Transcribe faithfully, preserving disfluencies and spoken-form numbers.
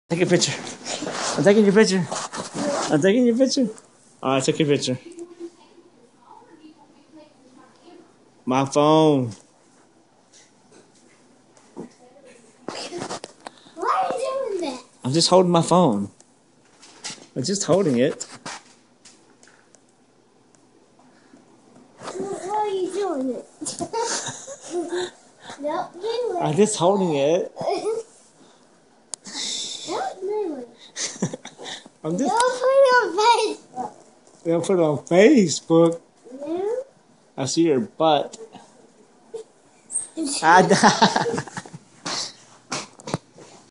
Take a picture. I'm taking your picture. I'm taking your picture. All right, I took your picture. My phone. Why are you doing that? I'm just holding my phone. I'm just holding it. Why are you doing it? Don't do it. I'm just holding it. Don't do it. I'm just. Don't put it on Facebook. I'll put it on Facebook. No. I see your butt. I